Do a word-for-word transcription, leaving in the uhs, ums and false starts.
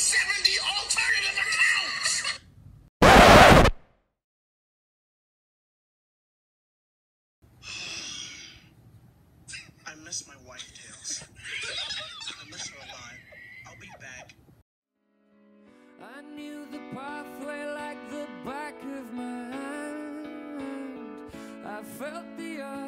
seventy alternative accounts! I miss my wife, Tails. I miss her alive. I'll be back. I knew the pathway like the back of my hand. I felt the earth